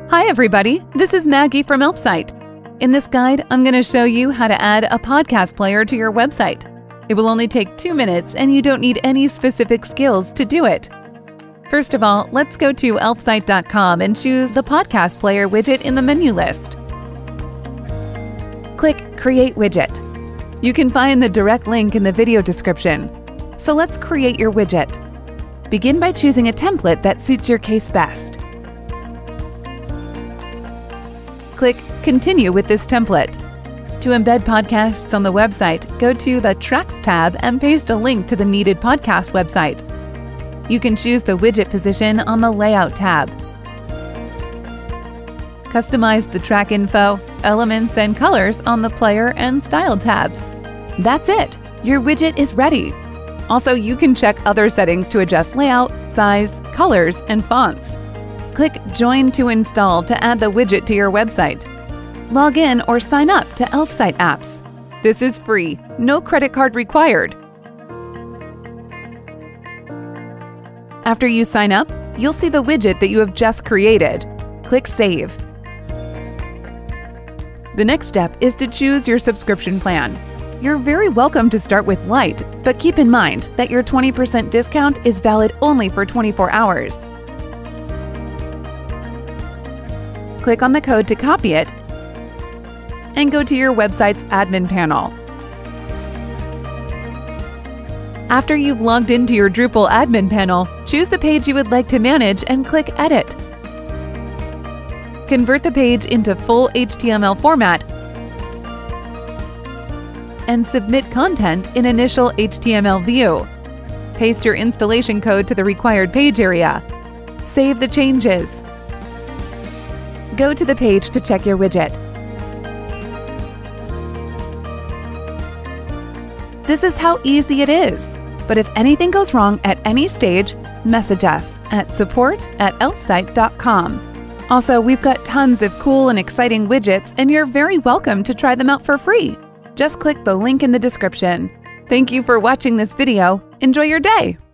Hi everybody, this is Maggie from Elfsight. In this guide, I'm going to show you how to add a podcast player to your website. It will only take 2 minutes and you don't need any specific skills to do it. First of all, let's go to elfsight.com and choose the podcast player widget in the menu list. Click Create Widget. You can find the direct link in the video description. So let's create your widget. Begin by choosing a template that suits your case best. Click Continue with this template. To embed podcasts on the website, go to the Tracks tab and paste a link to the needed podcast website. You can choose the widget position on the Layout tab. Customize the track info, elements, and colors on the Player and Style tabs. That's it! Your widget is ready! Also, you can check other settings to adjust layout, size, colors, and fonts. Click Join to install to add the widget to your website. Log in or sign up to Elfsight apps. This is free, no credit card required. After you sign up, you'll see the widget that you have just created. Click Save. The next step is to choose your subscription plan. You're very welcome to start with Lite, but keep in mind that your 20% discount is valid only for 24 hours. Click on the code to copy it and go to your website's admin panel. After you've logged into your Drupal admin panel, choose the page you would like to manage and click Edit. Convert the page into full HTML format and submit content in initial HTML view. Paste your installation code to the required page area. Save the changes. Go to the page to check your widget. This is how easy it is. But if anything goes wrong at any stage, message us at support@elfsight.com. Also, we've got tons of cool and exciting widgets, and you're very welcome to try them out for free. Just click the link in the description. Thank you for watching this video. Enjoy your day!